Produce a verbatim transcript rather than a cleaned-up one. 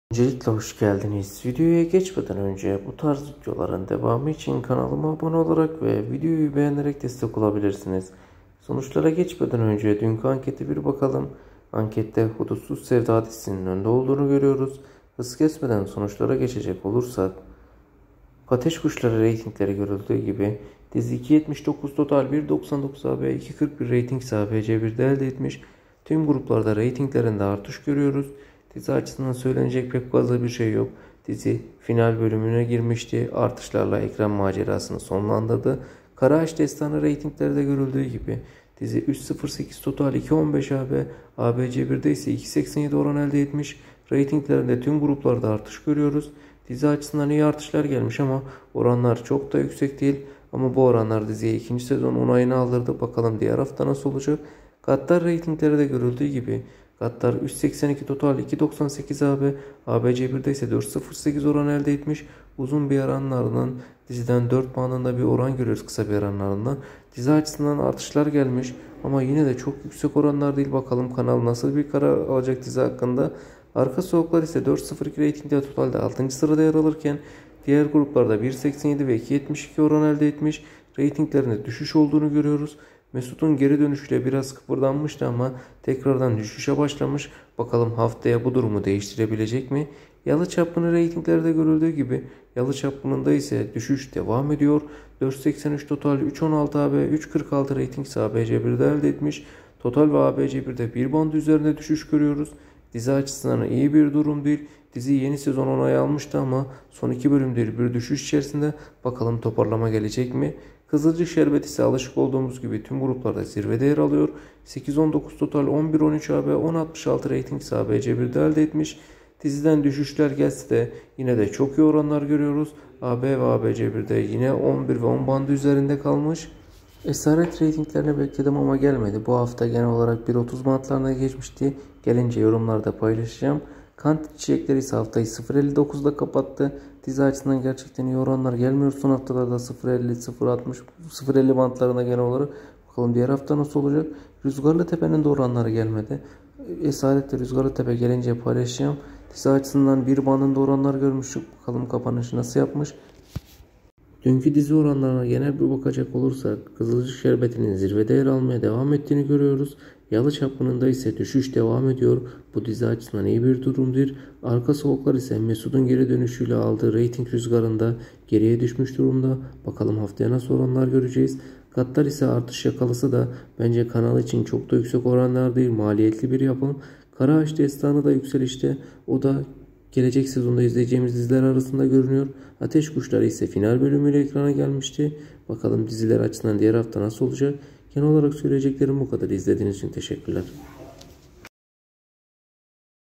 Öncelikle hoş geldiniz. Videoya geçmeden önce bu tarz videoların devamı için kanalıma abone olarak ve videoyu beğenerek destek olabilirsiniz. Sonuçlara geçmeden önce dünkü ankete bir bakalım. Ankette Hudutsuz Sevda dizisinin önde olduğunu görüyoruz. Hız kesmeden sonuçlara geçecek olursak, Ateş Kuşları reytingleri görüldüğü gibi dizi iki yetmiş dokuz total bir doksan dokuz A B, iki kırk bir reyting ise A B C bir'de elde etmiş. Tüm gruplarda reytinglerinde artış görüyoruz. Dizi açısından söylenecek pek fazla bir şey yok. Dizi final bölümüne girmişti. Artışlarla ekran macerasını sonlandırdı. Karaağaç Destanı reytinglerde görüldüğü gibi dizi üç sıfır sekiz total iki on beş A B, A B C bir'de ise iki seksen yedi oran elde etmiş. Reytinglerinde tüm gruplarda artış görüyoruz. Dizi açısından iyi artışlar gelmiş ama oranlar çok da yüksek değil. Ama bu oranlar diziye ikinci sezon onayını aldırdı. Bakalım diğer hafta nasıl olacak. Gattar reytingleri de görüldüğü gibi Gattar üç seksen iki total iki doksan sekiz A B, A B C bir'de ise dört sıfır sekiz oran elde etmiş. Uzun bir aranın ardından diziden dört puanında bir oran görüyoruz kısa bir aranın ardından. Dizi açısından artışlar gelmiş ama yine de çok yüksek oranlar değil. Bakalım kanal nasıl bir karar alacak dizi hakkında. Arka Sokaklar ise dört sıfır iki reytingde totalde altıncı sırada yer alırken diğer gruplarda bir seksen yedi ve iki yetmiş iki oran elde etmiş. Reytinglerinde düşüş olduğunu görüyoruz. Mesut'un geri dönüşüyle biraz kıpırdanmıştı ama tekrardan düşüşe başlamış. Bakalım haftaya bu durumu değiştirebilecek mi? Yalı Çapkını reytinglerde görüldüğü gibi Yalı Çapkını'nda ise düşüş devam ediyor. dört seksen üç total üç on altı A B, üç kırk altı reyting ise A B C bir'de elde etmiş. Total ve A B C bir'de bir band üzerinde düşüş görüyoruz. Dizi açısından iyi bir durum değil. Dizi yeni sezon onay almıştı ama son iki bölümdür bir düşüş içerisinde. Bakalım toparlama gelecek mi? Kızılcık Şerbeti ise alışık olduğumuz gibi tüm gruplarda zirvede yer alıyor. sekiz on dokuz total on bir on üç A B, on altmış altı reyting ise A B C bir'de elde etmiş. Diziden düşüşler gelse de yine de çok iyi oranlar görüyoruz. A B ve A B C bir'de yine on bir ve on bandı üzerinde kalmış. Esaret reytinglerini bekledim ama gelmedi. Bu hafta genel olarak bir otuz bantlarına geçmişti. Gelince yorumlarda paylaşacağım. Kant Çiçekleri ise haftayı sıfır elli dokuz'da kapattı. Dizi açısından gerçekten iyi oranlar gelmiyor. Son haftalarda sıfır elli, sıfır altmış, sıfır elli bantlarına genel olarak. Bakalım diğer hafta nasıl olacak. Rüzgarlı Tepe'nin de oranları gelmedi. Esaret'te Rüzgarlı Tepe gelince paylaşacağım. Dizi açısından bir bandında oranlar görmüştük. Bakalım kapanışı nasıl yapmış. Dünkü dizi oranlarına genel bir bakacak olursak Kızılcık Şerbeti'nin zirvede yer almaya devam ettiğini görüyoruz. Yalı Çapkını'nda ise düşüş devam ediyor. Bu dizi açısından iyi bir durumdur. Arka Sokaklar ise Mesut'un geri dönüşüyle aldığı reyting rüzgarında geriye düşmüş durumda. Bakalım haftaya nasıl oranlar göreceğiz. Gattar ise artış yakalasa da bence kanal için çok da yüksek oranlar değil, maliyetli bir yapım. Karaağaç Destanı da yükselişte. O da gelecek sezonda izleyeceğimiz diziler arasında görünüyor. Ateş Kuşları ise final bölümüyle ekrana gelmişti. Bakalım diziler açısından diğer hafta nasıl olacak? Genel olarak söyleyeceklerim bu kadar. İzlediğiniz için teşekkürler.